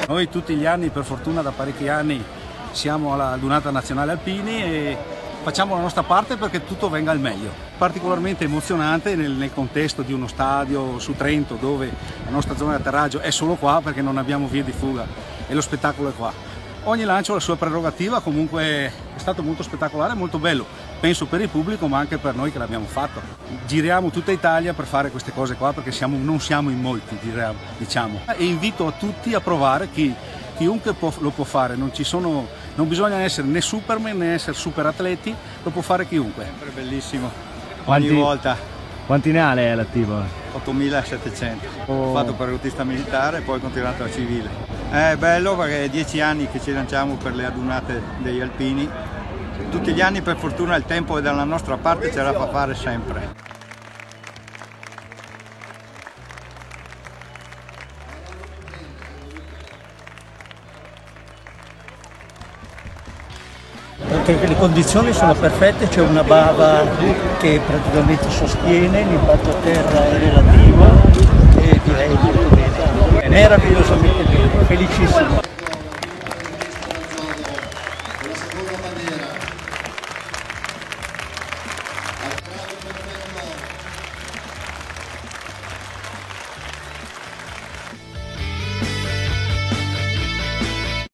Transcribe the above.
Noi tutti gli anni, per fortuna da parecchi anni, siamo alla Dunata Nazionale Alpini e facciamo la nostra parte perché tutto venga al meglio. Particolarmente emozionante nel contesto di uno stadio su Trento dove la nostra zona di atterraggio è solo qua perché non abbiamo vie di fuga e lo spettacolo è qua. Ogni lancio ha la sua prerogativa, comunque è stato molto spettacolare e molto bello, penso per il pubblico ma anche per noi che l'abbiamo fatto. Giriamo tutta Italia per fare queste cose qua perché non siamo in molti, diciamo. E invito a tutti a provare, chiunque lo può fare, non bisogna essere né Superman né essere super atleti, lo può fare chiunque. Sempre bellissimo, ogni volta. Quanti ne ha lei all'attivo? 8.700, ho fatto paracadutista militare e poi continuato la civile. È bello perché è 10 anni che ci lanciamo per le adunate degli alpini, tutti gli anni per fortuna il tempo è dalla nostra parte, ce la fa fare sempre. Perché le condizioni sono perfette, c'è una bava che praticamente sostiene, l'impatto a terra è relativo e direi molto bene, è meravigliosamente bene, felicissimo.